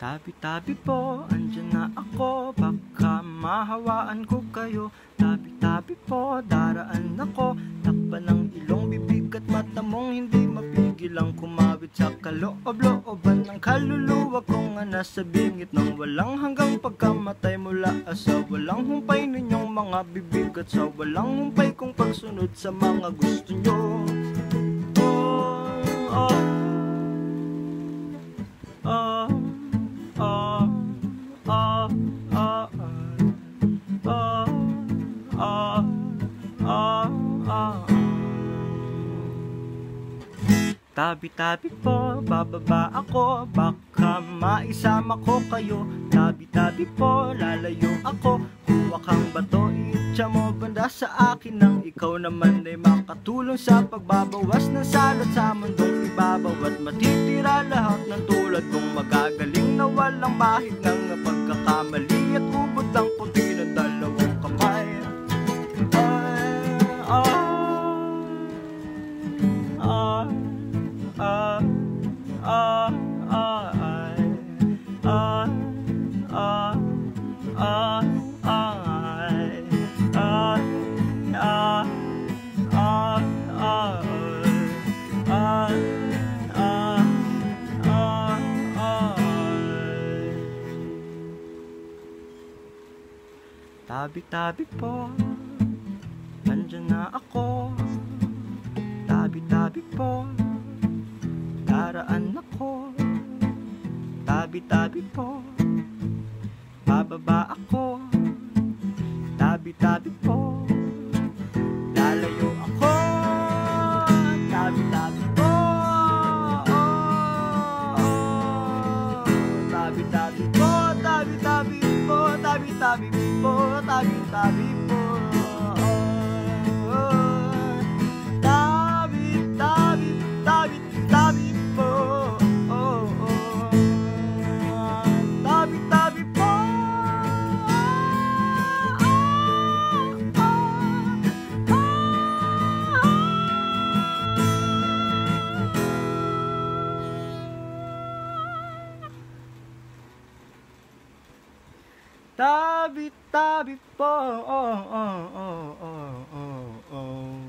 Tabi-tabi po, andyan na ako, baka mahawaan ko kayo. Tabi-tabi po, daraan ako, takpan ng ilong, bibig at mata mong hindi mapigilang kumawit sa kaloob-looban ng kaluluwa ko nga nasa bingit ng walang hanggang pagkamatay mula sa walang humpay ninyong mga bibig at sa walang humpay kong pagsunod sa mga gusto nyo. Tabi-tabi po, bababa ako, baka maisama ko kayo. Tabi-tabi po, lalayo ako, kuha kang bato, itya mo banda sa akin nang ikaw naman ay makatulong sa pagbabawas ng salot sa mundong ibabaw. At matitira lahat ng tulad kong magagaling na walang bahid ng pagkakamali at ubod ng puti ng dalawang kamay. Tabi-tabi po, andyan na ako. Tabi-tabi po, daraan ako. Tabi-tabi po, bababa ako. Tabi-tabi po, lalayo ako. Tabi-tabi po, tabi-tabi po, tabi-tabi po, tabi-tabi po, tabi-tabi po. Tabi-tabi, tabi-tabi po. Tabi-tabi po. Tabi-tabi po.